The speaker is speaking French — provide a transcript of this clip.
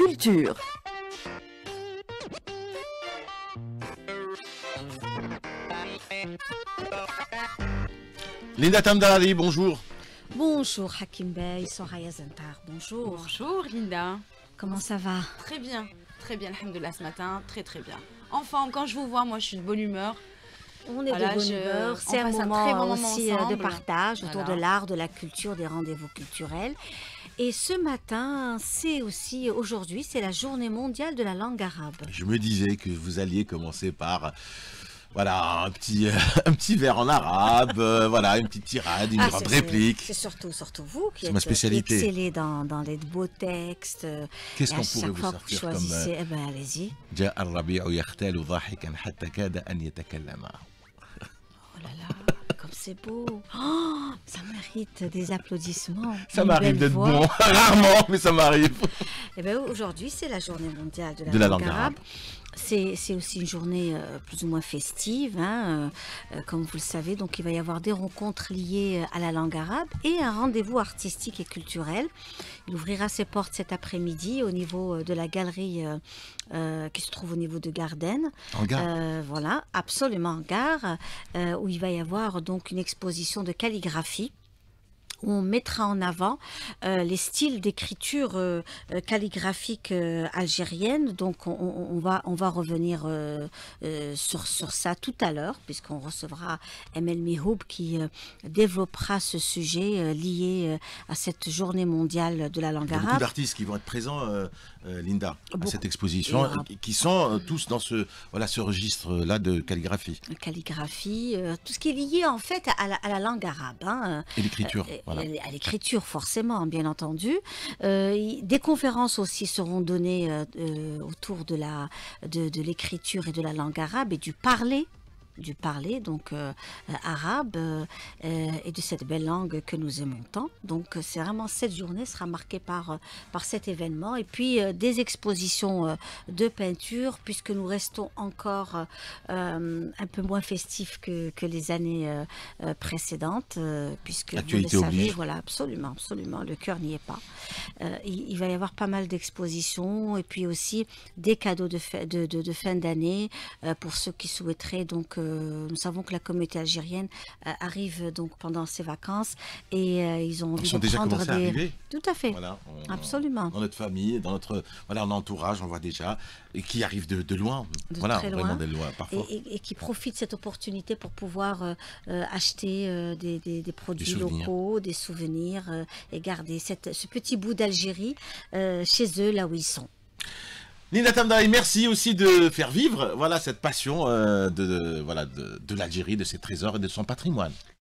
culture. Linda Tamdalali, bonjour. Bonjour Hakim Bey, Soraya Zentar, bonjour. Bonjour Linda. Comment ça va? Très bien, alhamdoulilah ce matin, très bien. Enfin, quand je vous vois, moi je suis de bonne humeur. On est de bonne humeur, c'est un moment aussi de partage autour de l'art, de la culture, des rendez-vous culturels. Et ce matin, c'est aussi, aujourd'hui, c'est la journée mondiale de la langue arabe. Je me disais que vous alliez commencer par... Voilà, un petit vers en arabe, voilà, une petite tirade, une grande réplique. C'est surtout vous qui êtes ma spécialité. Excellé dans les beaux textes. Qu'est-ce qu'on pourrait vous sortir comme... Eh ben, allez-y. جاء الربيع يختال ضاحكا حتى كاد أن يتكلم. Oh là là, comme c'est beau. Oh, ça mérite des applaudissements. Ça m'arrive d'être bon, rarement, mais ça m'arrive. Eh ben, aujourd'hui, c'est la journée mondiale de la langue arabe. arabe. C'est aussi une journée plus ou moins festive, hein, comme vous le savez. Donc, il va y avoir des rencontres liées à la langue arabe et un rendez-vous artistique et culturel. Il ouvrira ses portes cet après-midi au niveau de la galerie qui se trouve au niveau de Garden. En gare. Voilà, absolument en gare, où il va y avoir donc une exposition de calligraphie. On mettra en avant les styles d'écriture calligraphique algérienne. Donc, on va revenir sur ça tout à l'heure, puisqu'on recevra Emel Mihoub qui développera ce sujet lié à cette journée mondiale de la langue arabe. Beaucoup d'artistes qui vont être présents, Linda, à cette exposition, qui sont tous dans ce registre-là de calligraphie. Calligraphie, tout ce qui est lié en fait à la langue arabe. Hein, et l'écriture. Voilà. À l'écriture, forcément, bien entendu. Des conférences aussi seront données autour de l'écriture et de la langue arabe et du parler, donc arabe, et de cette belle langue que nous aimons tant. Donc c'est vraiment, cette journée sera marquée par cet événement, et puis des expositions de peinture, puisque nous restons encore un peu moins festifs que les années précédentes, puisque vous le savez, voilà, absolument, le cœur n'y est pas. Il va y avoir pas mal d'expositions, et puis aussi des cadeaux de fin d'année pour ceux qui souhaiteraient. Donc nous savons que la communauté algérienne arrive donc pendant ses vacances, et ils ont envie de prendre des... Tout à fait, voilà, absolument. Dans notre famille, dans notre entourage, on voit déjà, et qui arrivent de loin, très loin, vraiment de loin parfois. Et qui profitent de cette opportunité pour pouvoir acheter des produits locaux, des souvenirs, et garder ce petit bout d'Algérie chez eux, là où ils sont. Linda Tamdalali, merci aussi de faire vivre cette passion de l'Algérie, de ses trésors et de son patrimoine.